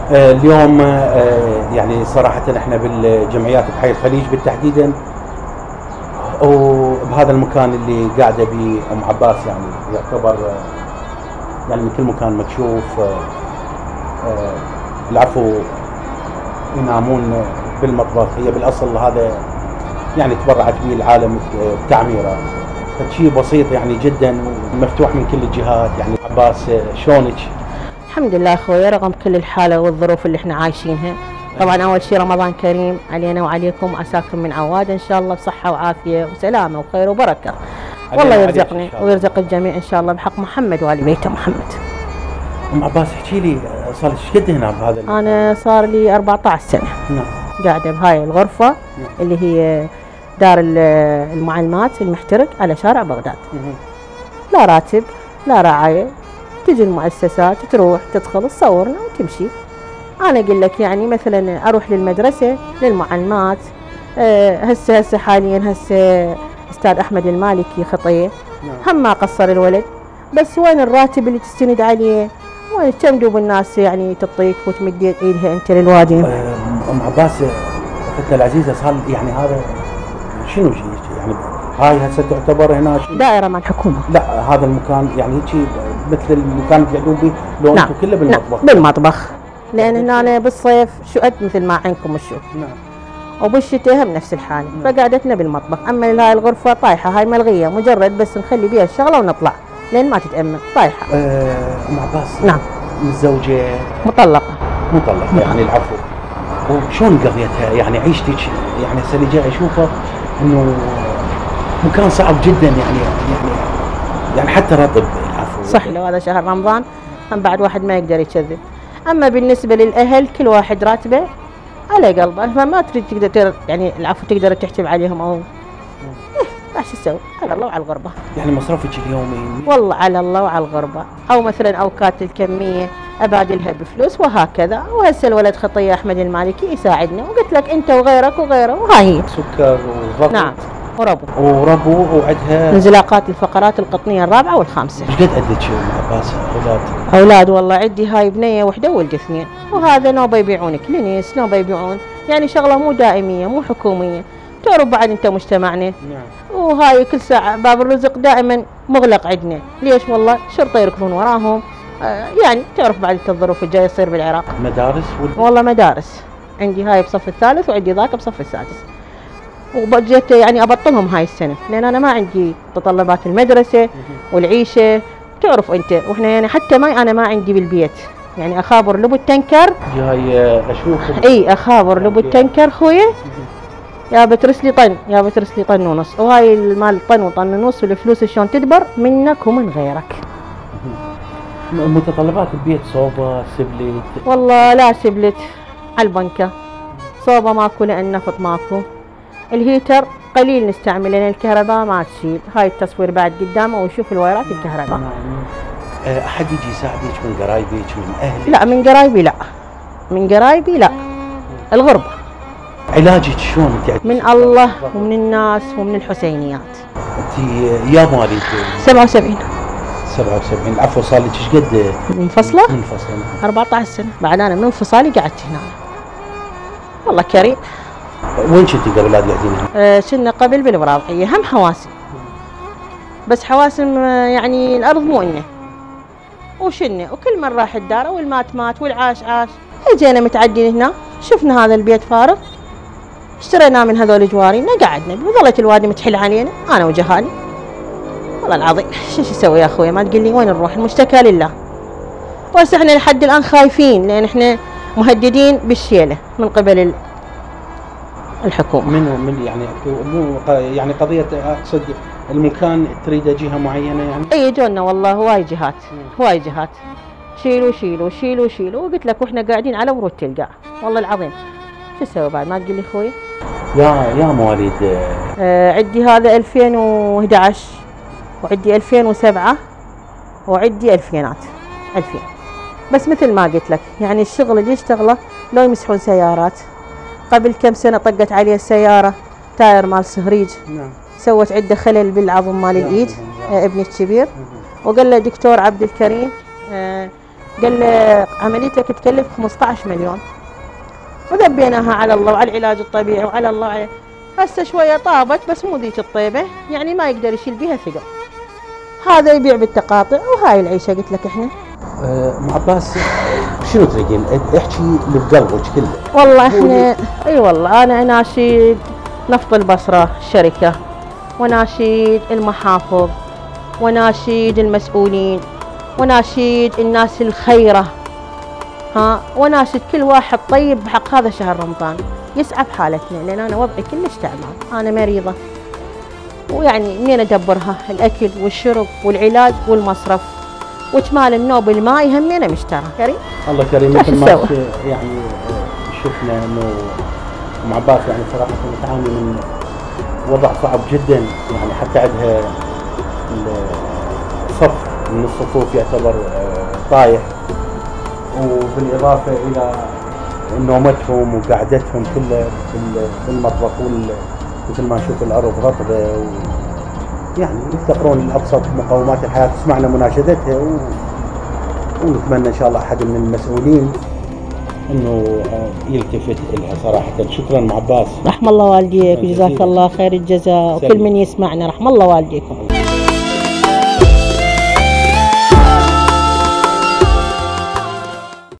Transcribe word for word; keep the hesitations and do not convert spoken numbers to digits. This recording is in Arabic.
آه اليوم آه يعني صراحة احنا بالجمعيات بحي الخليج بالتحديدا وبهذا المكان اللي قاعدة به ام عباس، يعني يعتبر آه يعني مثل مكان مكشوف. آه آه العفو ينامون بالمطبخ، هي بالاصل هذا يعني تبرعت به العالم بتعميره، فشيء بسيط يعني جدا ومفتوح من كل الجهات. يعني عباس شلونك؟ الحمد لله اخوي، رغم كل الحاله والظروف اللي احنا عايشينها. طبعا اول شيء رمضان كريم علينا وعليكم، عساكم من عواد ان شاء الله بصحه وعافيه وسلامه وخير وبركه. والله يرزقني ويرزق الجميع ان شاء الله بحق محمد وال بيته محمد. ام عباس احكي لي، صار لك ايش قد هنا بهذا؟ انا صار لي أربعة عشر سنه. نعم. قاعده بهاي الغرفه. نعم. اللي هي دار المعلمات المحترق على شارع بغداد. مم. لا راتب لا رعايه، تجي المؤسسات تروح تدخل تصورنا وتمشي. انا اقول لك يعني مثلا اروح للمدرسه للمعلمات، أه هسه هسه حاليا هسه استاذ احمد المالكي خطيه. نعم. هم ما قصر الولد، بس وين الراتب اللي تستند عليه؟ وين كم دوب الناس يعني تعطيك وتمد ايدها انت للوادي؟ ام عباس اختنا العزيزه، صار يعني هذا شنو يعني هاي هسه تعتبر هنا دائره مال الحكومه؟ لا هذا المكان يعني هيك مثل المكان اللي قاعدين به لو نعم. انتم كله بالمطبخ؟ نعم بالمطبخ، لان هنا بالصيف شقد مثل ما عندكم الشوف. نعم. وبالشتاء هم نفس الحاله. نعم. فقعدتنا بالمطبخ. اما هاي الغرفه طايحه، هاي ملغيه، مجرد بس نخلي بيها الشغله ونطلع لين ما تتامن طايحه. ام عباس. نعم. متزوجه؟ مطلقه. مطلقه. نعم. يعني العفو. وشلون قضيتها يعني عيشتك؟ يعني هسه اللي جاي اشوفه انه مكان صعب جدا، يعني يعني يعني حتى رطب. العفو. صح، لو هذا شهر رمضان هم بعد واحد ما يقدر يكذب. اما بالنسبه للاهل كل واحد راتبه على قلبه، فما تريد تقدر يعني العفو تقدر تحسب عليهم او ايه شو تسوي؟ على الله وعلى الغربه. يعني مصرفك اليومي؟ والله على الله وعلى الغربه، او مثلا اوقات الكميه ابادلها بفلوس وهكذا. وهسه الولد خطيه احمد المالكي يساعدنا، وقلت لك انت وغيرك وغيره وهاي هي. سكر وضغط. نعم. وربو. وربو وعدها انزلاقات الفقرات القطنيه الرابعه والخامسه. ايش قد عندك ام عباس اولاد؟ اولاد والله عندي هاي بنيه وحده وولد اثنين، وهذا نوبه يبيعون كلينيس، نوبه يبيعون يعني شغله مو دائميه مو حكوميه. تعرف بعد انت مجتمعنا. نعم. وهاي كل ساعه باب الرزق دائما مغلق عندنا. ليش؟ والله شرطه يركضون وراهم. آه يعني تعرف بعد الظروف الجايه تصير بالعراق. مدارس؟ والله مدارس. عندي هاي بصف الثالث وعندي ذاك بصف السادس. وبجيت يعني ابطلهم هاي السنه لان انا ما عندي تطلبات المدرسه والعيشه. تعرف انت واحنا يعني حتى ماي انا ما عندي بالبيت، يعني اخابر لبو التنكر. جاي اشوف. اي اخابر لبو التنكر خويا، يا بترس لي طن يا بترس لي طن ونص، وهاي المال طن وطن ونص والفلوس شلون تدبر منك ومن غيرك. متطلبات البيت صوبه سبلت؟ والله لا سبلت على البنكه، صوبه ماكو لان نفط ماكو، الهيتر قليل نستعمل لان الكهرباء ما تشيل. هاي التصوير بعد قدامه ويشوف الوايرات الكهرباء. احد يجي يساعدك من قرايبك من اهلك؟ لا من قرايبي لا، من قرايبي لا. الغربه. علاجك شلون انت؟ من الله ومن الناس ومن الحسينيات. انت يا مواليد؟ سبعة وسبعين. سبعة وسبعين. العفو صار لك ايش قد منفصله؟ منفصله. أربعة عشر سنه. بعد انا من انفصالي قعدت هنا. والله كريم. وين كنتي قبل لا تقعدين هنا؟ آه كنا قبل بالبراضعيه هم حواسم، بس حواسم آه يعني الارض مو إلنا وشنا، وكل من راح الدار والمات مات والعاش عاش. اجينا متعدين هنا شفنا هذا البيت فارغ، اشتريناه من هذول جوارينا قعدنا. وظلت الوادي متحل علينا انا وجهالي. والله العظيم شو اسوي يا اخوي؟ ما تقول لي وين نروح؟ المشتكى لله. بس احنا لحد الان خايفين لان احنا مهددين بالشيله من قبل الحكومه. منو من يعني مو يعني قضيه اقصد المكان تريد جهه معينه يعني؟ اي جونا والله هواي جهات هواي جهات شيلوا شيلوا شيلوا شيلوا، وقلت لك واحنا قاعدين على ورود تلقاع. والله العظيم شو اسوي بعد؟ ما تقول لي اخوي؟ يا يا مواليد آه عندي هذا ألفين وأحد عشر وعندي ألفين وسبعة وعندي ألفينات ألفين. بس مثل ما قلت لك يعني الشغل اللي يشتغله لو يمسحون سيارات. قبل كم سنه طقت عليه السياره تاير مال سهريج. نعم. سوت عنده خلل بالعظم مال الايد. آه ابني الكبير. وقال له دكتور عبد الكريم آه قال له عمليتك تكلف خمسة عشر مليون، وذبيناها على الله وعلى العلاج الطبيعي وعلى الله وعلى. هسه شويه طابت بس مو ذيك الطيبه، يعني ما يقدر يشيل بيها ثقل. هذا يبيع بالتقاطع وهاي العيشه قلت لك احنا. ام عباس شنو تريدين؟ احكي اللي بقلبك كله. والله احنا اي والله انا اناشد نفط البصره الشركه، وناشد المحافظ، وناشد المسؤولين، وناشد الناس الخيره، ها، وناشد كل واحد طيب بحق هذا شهر رمضان يسعى بحالتنا، لان انا وضعي كلش تعبان، انا مريضه ويعني منين ادبرها؟ الاكل والشرب والعلاج والمصرف واجمال النوب الماء همينه مشترى. كريم الله كريم. مثل ما يعني شفنا انه ام عباس يعني صراحه تعاني من وضع صعب جدا، يعني حتى عندها صف من الصفوف يعتبر طايح، وبالاضافه الى نومتهم وقعدتهم كلها بالمطبخ، مثل ما نشوف الارض رطبه، يعني يفتقرون لابسط مقومات الحياه. سمعنا مناشدتها و... ونتمنى ان شاء الله احد من المسؤولين انه يلتفت لها صراحه. شكرا ام عباس. رحم الله والديك وجزاك الله خير الجزاء، وكل من يسمعنا رحم الله والديكم.